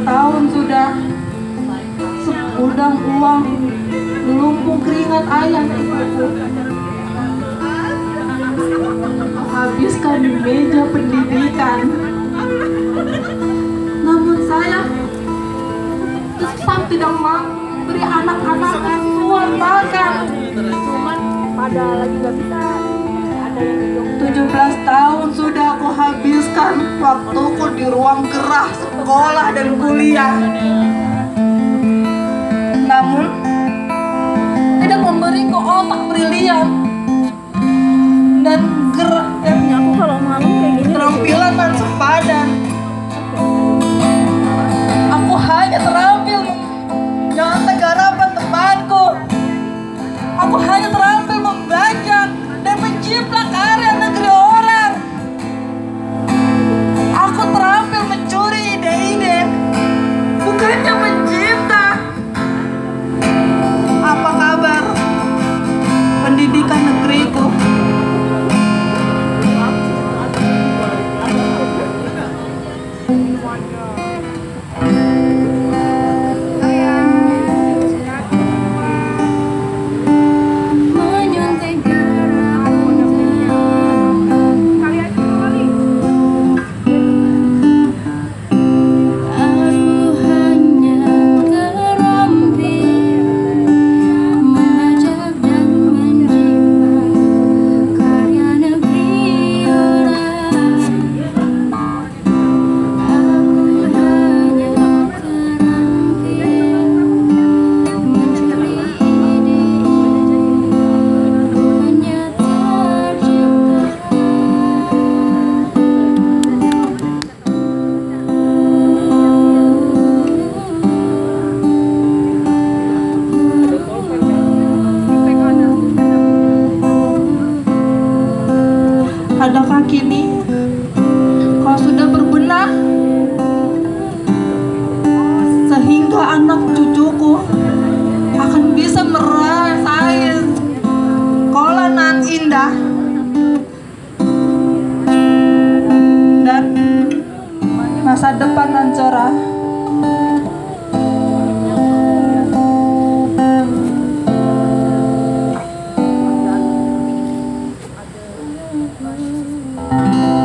tahun sudah segudang uang melumpung keringat ayah dan ibuku habiskan di meja pendidikan. Namun saya tetap tidak mampu beri anak-anak asuhan makan. Cuman pada lagi gak bisa, ada yang hidup. 17 tahun sudah aku habiskan waktuku di ruang gerah sekolah dan kuliah. Namun tidak memberiku otak brilian dan gerak dan Aku kalau malam kayak gini keterampilan dan sepadan. Aku hanya terampil menyantai garapan temanku. Aku hanya terampil membajak dan menciplak area negeri orang. Aku terampil mencuri ide-ide, bukannya mencipta. Apa kabar pendidikan negeriku? Adakah kini kau sudah berbenah sehingga anak cucuku akan bisa merasakan sekolah nan indah dan masa depan nan cerah? ada